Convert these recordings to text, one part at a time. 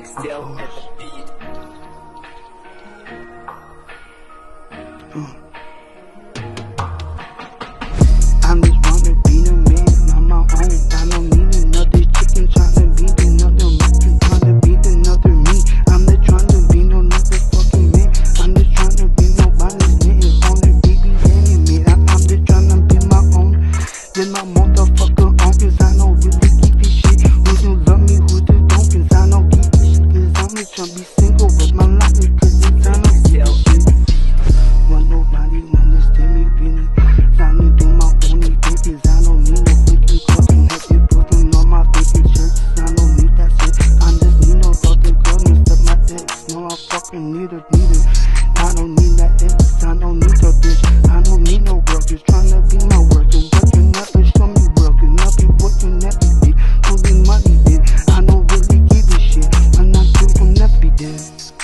Excel at the beat. I'm just wanna be the man on my own. I don't need another chicken tryna be another man, tryna be another me. I'm not tryna be no another fucking man. I'm just tryna be nobody's man. On the baby anime, I'm just tryna be my own. Then my motherfucker on, cause I don't really give a shit. Who do love me, who do don't, cause I don't give a shit. Cause I'm just tryna be single with my life, cause it's I don't give a shit. Want nobody understand me really. Tryna do my own thing, cause I don't need no freaking fucking happy broken on my freaking church. I don't need that shit. I just need no other girl and stuff my ex. No, I fucking need her. I don't need that ex, I don't need a bitch. I don't need no girl, just tryna be my work. And work you never show me work, and I'll be working every day. Pulling money in, I don't really give a shit. I'm not good from every day.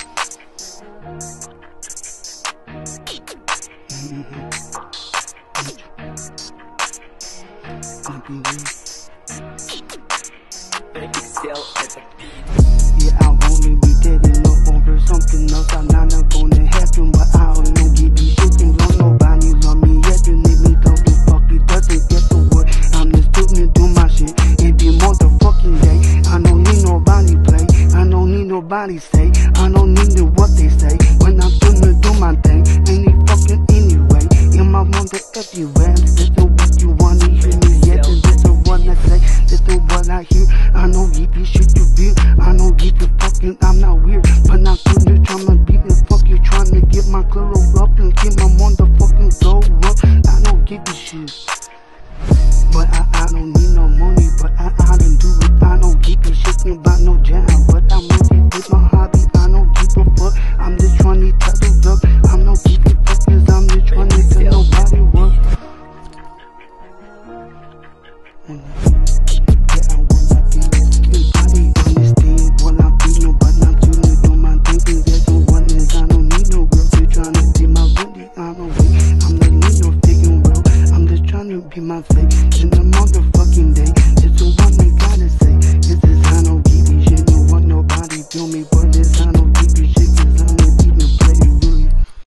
Excel at the beat. Yeah, I wanna be dead and up over something else. I'm not gonna happen, but I don't know, give me shit and love nobody love me yet. You need me don't do fuck, it doesn't get the word. I'm just doing do my shit every motherfucking day. I don't need nobody play, I don't need nobody say, I don't need what they say. When I'm gonna do my thing, any fucking anyway. In my wonder everywhere, this is what you wanna hear me yet, and this is what I say, this is what I hear. I don't give you shit to real, I don't give a fucking, I'm not weird, but I'm trying to be the fuck you trying to get my glow up and get my motherfucking glow up. I don't give a shit, but I don't need no money, but I don't do it. I don't give a shit about no jam, but I'm really with my hobby. I don't give a fuck, I'm just trying to tell the love. I'm no give a fuck, cause I'm just trying to tell nobody what. Yeah, I wanna be nobody understand what I'm feeling, but I'm trying to do my thing. Cause there's no one is, I don't need no girl. They're trying to be my booty, I don't wait. I'm not need no faking world, I'm just trying to be my fake in the motherfucking day. It's the one I gotta say. This is I don't give a shit, no one nobody feel me, but this I don't give a shit, cause I'm